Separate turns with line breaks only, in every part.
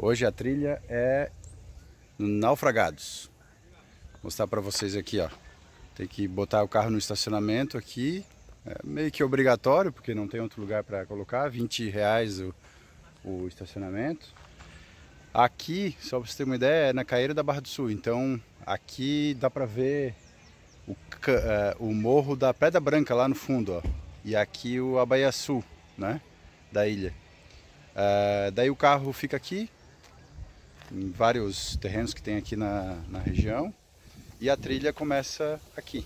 Hoje a trilha é no Naufragados. Vou mostrar para vocês aqui, ó. Tem que botar o carro no estacionamento aqui. É meio que obrigatório, porque não tem outro lugar para colocar. R$ 20 o estacionamento. Aqui, só para você ter uma ideia, é na Caeira da Barra do Sul. Então aqui dá para ver o morro da Pedra Branca lá no fundo, ó. E aqui a Baía Sul, né, da ilha. Daí o carro fica aqui, em vários terrenos que tem aqui na região. E a trilha começa aqui.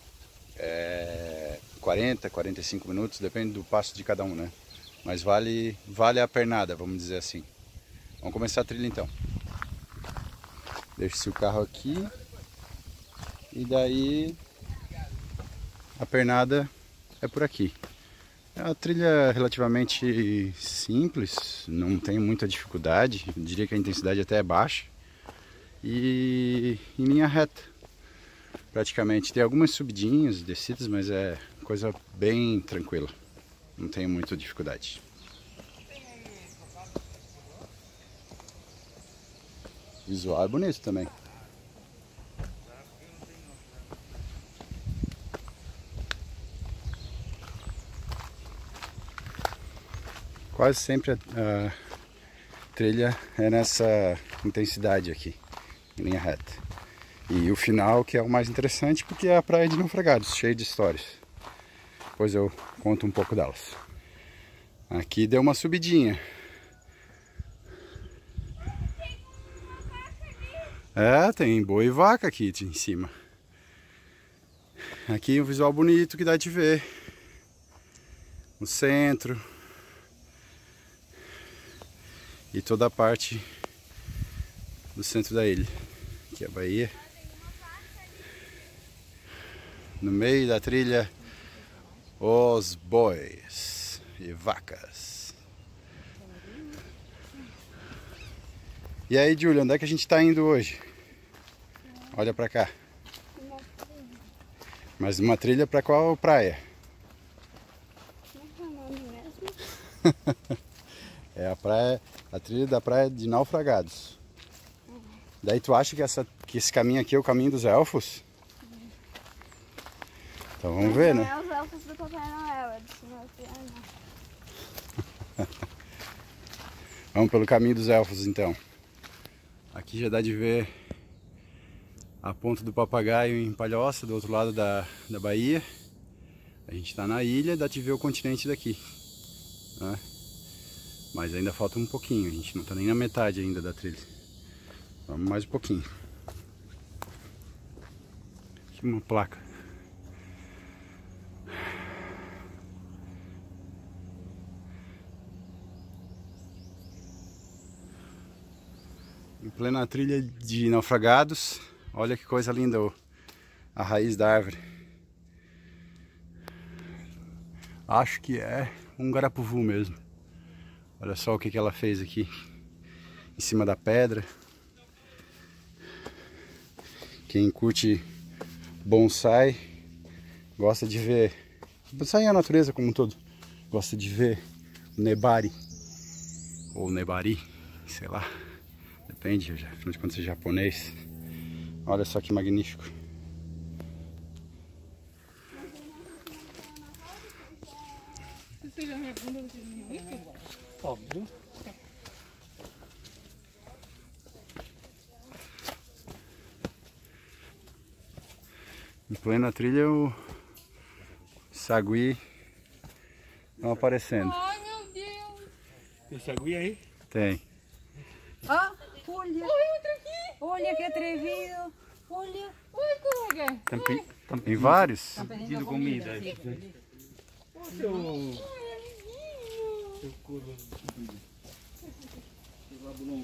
40, 45 minutos, depende do passo de cada um, né? Mas vale a pernada, vamos dizer assim. Vamos começar a trilha então. Deixa-se o carro aqui. E daí a pernada é por aqui. É uma trilha relativamente simples, não tem muita dificuldade. Eu diria que a intensidade até é baixa. E em linha reta, praticamente. Tem algumas subidinhas, descidas, mas é coisa bem tranquila. Não tem muita dificuldade. O visual é bonito também. Quase sempre a trilha é nessa intensidade aqui, em linha reta. E o final que é o mais interessante, porque é a praia de Naufragados, cheia de histórias. Depois eu conto um pouco delas. Aqui deu uma subidinha. Tem boi e vaca aqui em cima. Aqui um visual bonito que dá de ver. O centro. E toda a parte do centro da ilha. Aqui é a Bahia. No meio da trilha, os bois e vacas. E aí, Júlia, onde é que a gente está indo hoje? Olha pra cá. Mais uma trilha pra qual praia?
Não é o nome mesmo?
É a trilha da praia de Naufragados. Daí tu acha que esse caminho aqui é o caminho dos elfos? Então vamos ver, né?
Não é os elfos do Papai Noel, é do Senhor Piano.
Vamos pelo caminho dos elfos então. Aqui já dá de ver a ponta do Papagaio em Palhoça, do outro lado da Bahia. A gente está na ilha, dá de ver o continente daqui, né? Mas ainda falta um pouquinho, a gente não está nem na metade ainda da trilha. Vamos mais um pouquinho. Aqui uma placa. Em plena trilha de Naufragados. Olha que coisa linda a raiz da árvore. Acho que é um garapuvu mesmo. Olha só o que ela fez aqui em cima da pedra. Quem curte bonsai gosta de ver. Bonsai é a natureza como um todo. Gosta de ver o nebari ou nebari, sei lá. Depende, afinal de contas é japonês. Olha só que magnífico.
Óbvio.
Em plena trilha o sagui estão aparecendo.
Ai, meu Deus!
Tem sagui aí?
Tem.
Ó, olha.
Oi, outro aqui!
Olha que atrevido. Olha.
Oi, colega!
Tem vários.
Pedindo comida. Ô, seu
Amiguinho!
corvo. Seu labulão.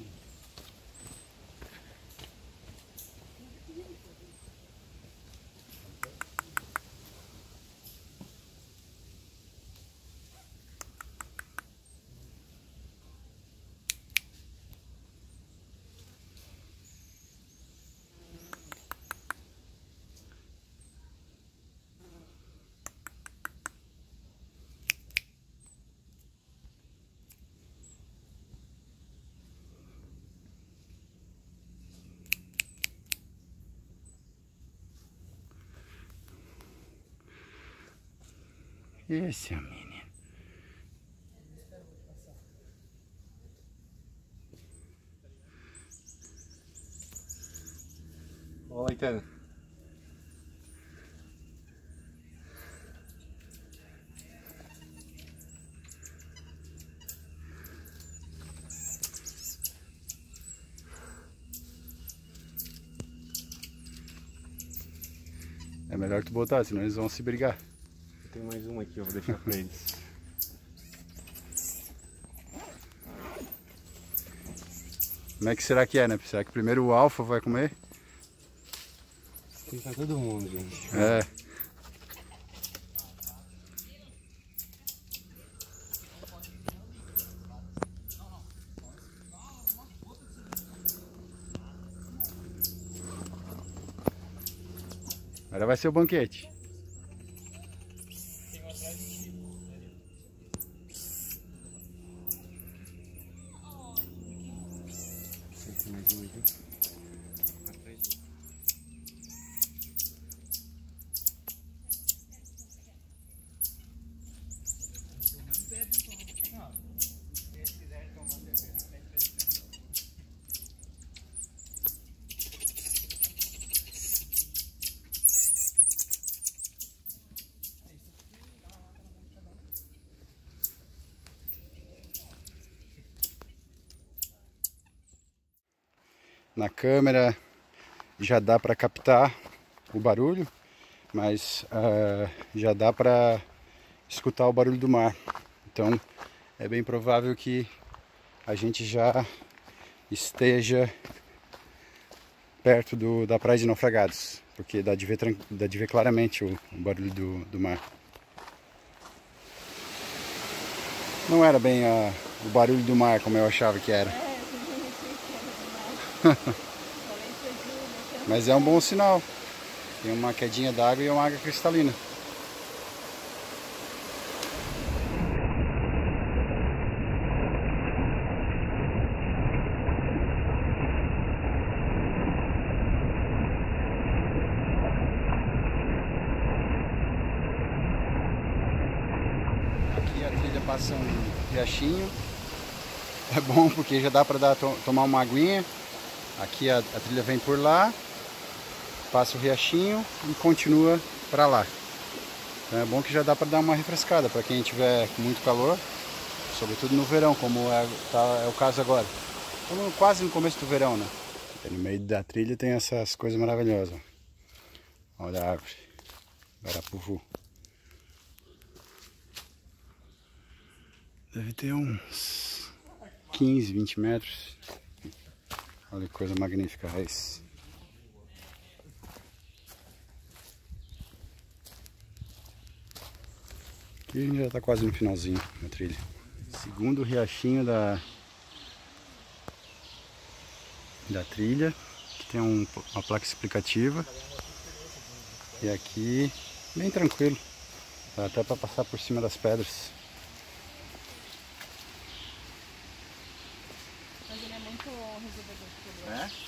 Esse é o menino.
Olha, Itana.
É melhor tu botar, senão eles vão se brigar.
Tem mais uma aqui, eu vou deixar pra eles.
Como é que será que é, né? Será que primeiro o alfa vai comer?
Tem pra todo mundo, gente.
É. Agora vai ser o banquete.
Tem mais uma aqui.
Na câmera já dá para captar o barulho, mas já dá para escutar o barulho do mar. Então é bem provável que a gente já esteja perto da praia de Naufragados, porque dá de ver claramente o barulho do mar. Não era bem o barulho do mar como eu achava que era. Mas é um bom sinal. Tem uma quedinha d'água e uma água cristalina. Aqui a trilha passa um riachinho. É bom porque já dá para tomar uma aguinha. Aqui a trilha vem por lá, passa o riachinho e continua para lá. Então é bom que já dá para dar uma refrescada para quem tiver com muito calor, sobretudo no verão, como é o caso agora. Estamos quase no começo do verão, né? E no meio da trilha tem essas coisas maravilhosas. Olha a árvore, Guarapuvu. Deve ter uns 15, 20 metros. Olha que coisa magnífica a raiz. Aqui a gente já está quase no finalzinho da trilha. Segundo riachinho da trilha, que tem uma placa explicativa. E aqui, bem tranquilo, dá até para passar por cima das pedras.
Mas ele é muito resolvedor de problema.
É?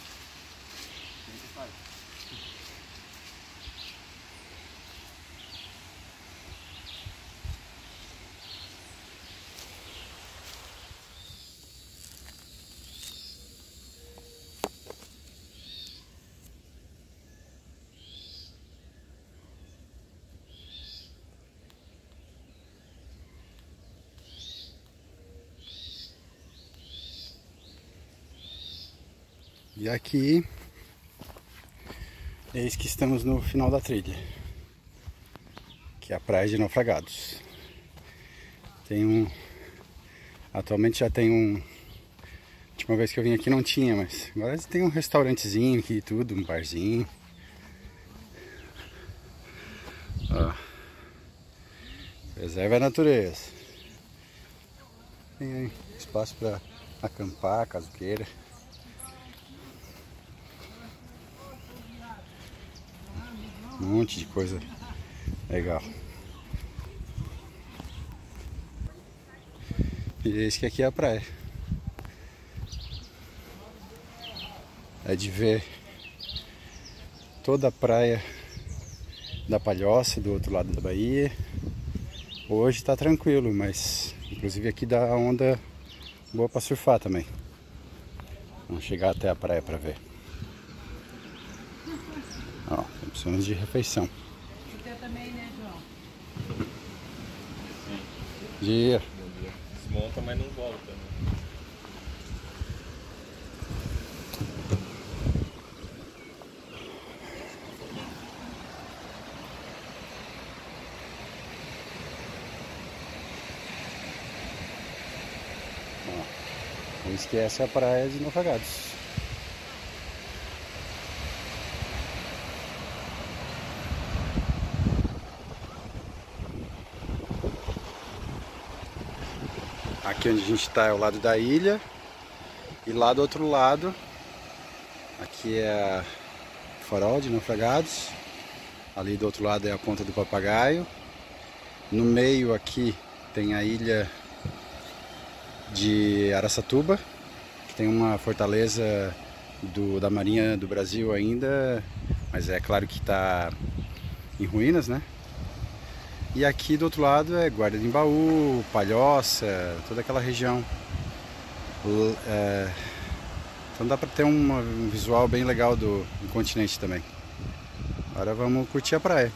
E aqui, eis que estamos no final da trilha, que é a praia de Naufragados. Atualmente já tem a última vez que eu vim aqui não tinha, mas agora tem um restaurantezinho aqui e tudo, um barzinho. Ó, preserva a natureza. Tem aí espaço para acampar, caso queira. Um monte de coisa legal. E esse que aqui é a praia. É de ver toda a praia da Palhoça, do outro lado da Bahia. Hoje tá tranquilo, mas inclusive aqui dá onda boa para surfar também. Vamos chegar até a praia para ver. Ó, opções de refeição.
Você também, né, João?
Dia.
Desmonta, mas não volta, né?
Não esquece a praia de Naufragados. Aqui onde a gente está é o lado da ilha. E lá do outro lado, aqui é o farol de Naufragados. Ali do outro lado é a Ponta do Papagaio. No meio aqui tem a ilha de Araçatuba, que tem uma fortaleza da Marinha do Brasil ainda, mas é claro que está em ruínas, né? E aqui do outro lado é Guarda de Embaú, Palhoça, toda aquela região. Então dá para ter um visual bem legal do continente também. Agora vamos curtir a praia.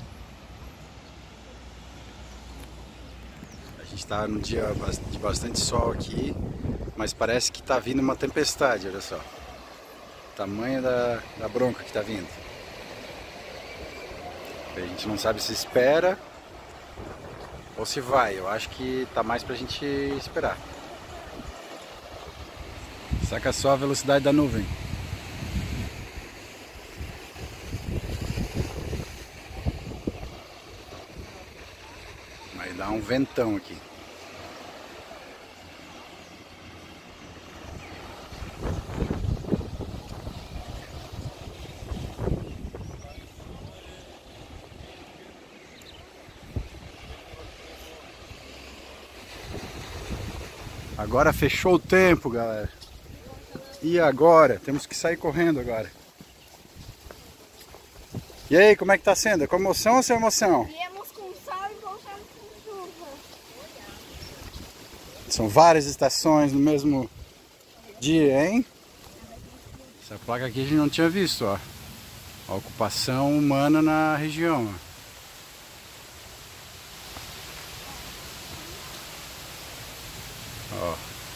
A gente está num dia de bastante sol aqui, mas parece que está vindo uma tempestade, olha só. O tamanho da bronca que está vindo. A gente não sabe se espera ou se vai. Eu acho que tá mais pra gente esperar. Saca só a velocidade da nuvem. Vai dar um ventão aqui. Agora fechou o tempo, galera. E agora? Temos que sair correndo agora. E aí, como é que tá sendo? É com emoção ou sem emoção?
Viemos com sol e voltamos com chuva.
São várias estações no mesmo dia, hein? Essa placa aqui a gente não tinha visto, ó. A ocupação humana na região, ó. Ó.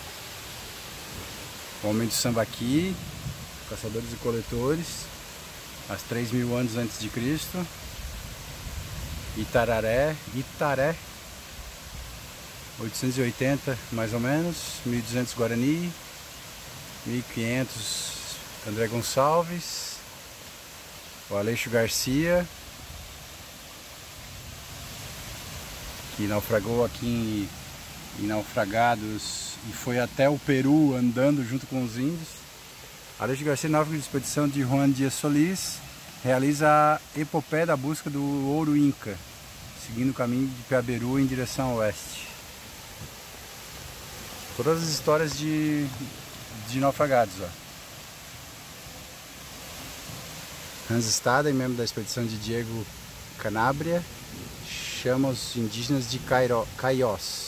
Homem do Sambaqui, caçadores e coletores, há 3.000 anos antes de Cristo. Itaré, 880 mais ou menos, 1.200 Guarani, 1.500 André Gonçalves, o Aleixo Garcia, que naufragou aqui em Naufragados e foi até o Peru andando junto com os índios. Aleixo Garcia, náufrago de expedição de Juan Dias Solís, realiza a epopeia da busca do ouro Inca, seguindo o caminho de Piaberu em direção ao oeste. Todas as histórias de naufragados, ó. Hans Staden, membro da expedição de Diego Canabria, chama os indígenas de Caiós.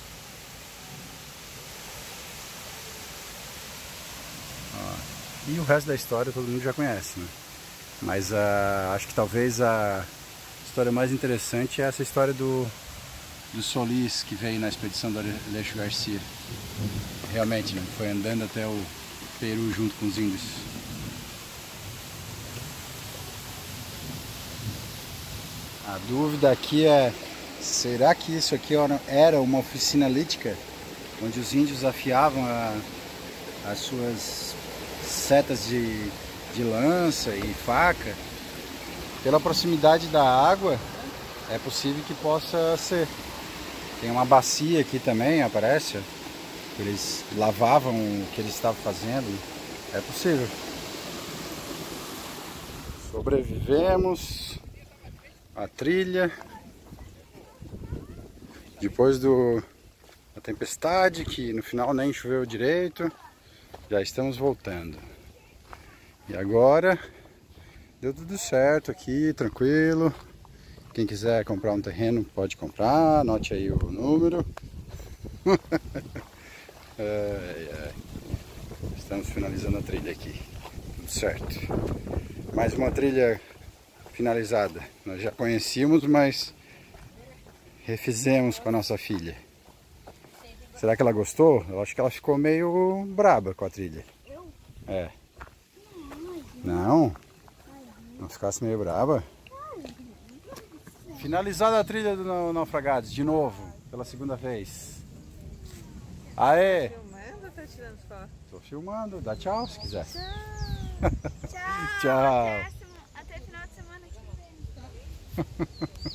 E o resto da história todo mundo já conhece, né? Mas acho que talvez a história mais interessante é essa história do Solís, que veio na expedição do Aleixo Garcia. Realmente, né? Foi andando até o Peru junto com os índios. A dúvida aqui é, será que isso aqui era uma oficina lítica, onde os índios afiavam as suas setas de lança e faca? Pela proximidade da água, é possível que possa ser. Tem uma bacia aqui também, aparece, que eles lavavam o que eles estavam fazendo. É possível. Sobrevivemos a trilha depois da tempestade, que no final nem choveu direito. Já estamos voltando. E agora deu tudo certo aqui, tranquilo. Quem quiser comprar um terreno pode comprar, anote aí o número. Estamos finalizando a trilha aqui, tudo certo. Mais uma trilha finalizada. Nós já conhecíamos, mas refizemos com a nossa filha. Será que ela gostou? Eu acho que ela ficou meio braba com a trilha. É. Não? Não ficasse meio braba? Finalizada a trilha do Naufragados, de novo, pela segunda vez. Aê!
Filmando ou tá tirando foto?
Tô filmando, dá tchau se quiser.
Tchau.
Tchau.
Até final de semana que vem.